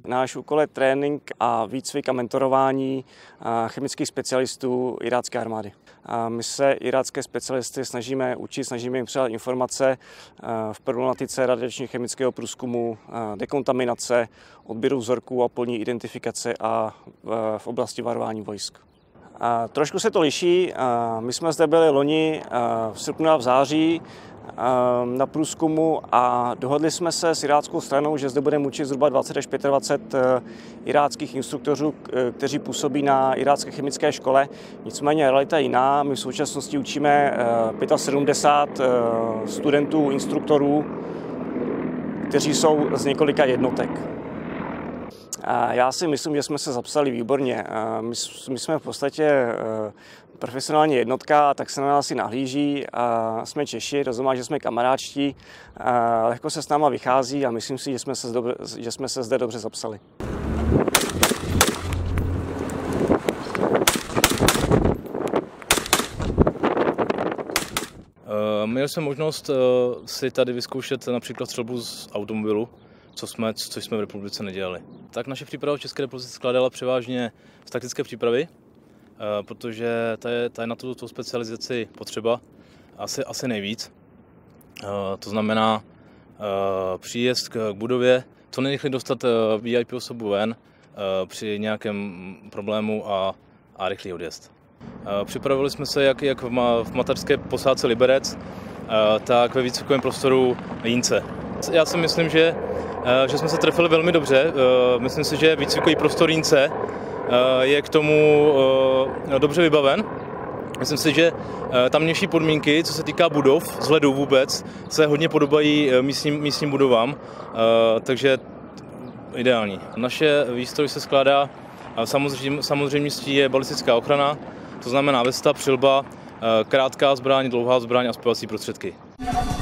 Náš úkol je trénink a výcvik a mentorování chemických specialistů irácké armády. My se irácké specialisty snažíme učit, snažíme jim předat informace v problematice radiačně chemického průzkumu, dekontaminace, odběru vzorků a polní identifikace a v oblasti varování vojsk. Trošku se to liší. My jsme zde byli loni v srpnu a v září na průzkumu a dohodli jsme se s iráckou stranou, že zde budeme učit zhruba 20 až 25 iráckých instruktorů, kteří působí na irácké chemické škole. Nicméně realita je jiná. My v současnosti učíme 75 studentů, instruktorů, kteří jsou z několika jednotek. Já si myslím, že jsme se zapsali výborně. My jsme v podstatě profesionální jednotka, tak se na nás i nahlíží. Jsme Češi, to znamená, že jsme kamarádští, lehko se s náma vychází a myslím si, že jsme se zde dobře zapsali. Měli jsme možnost si tady vyzkoušet například střelbu z automobilu, což jsme v republice nedělali. Tak naše příprava v České republice skládala převážně z taktické přípravy, protože ta je na tuto specializaci potřeba asi nejvíc. To znamená příjezd k budově, co nejrychleji dostat VIP osobu ven při nějakém problému a rychlý odjezd. Připravili jsme se jak v mateřské posádce Liberec, tak ve výcvikovém prostoru Jínce. Já si myslím, že jsme se trefili velmi dobře. Myslím si, že výcvikový prostor Jínce je k tomu dobře vybaven. Myslím si, že tamnější podmínky, co se týká budov, vzhledu vůbec, se hodně podobají místním budovám, takže ideální. Naše výstroj se skládá, samozřejmě je balistická ochrana, to znamená vesta, přilba, krátká zbraň, dlouhá zbraň a spojovací prostředky.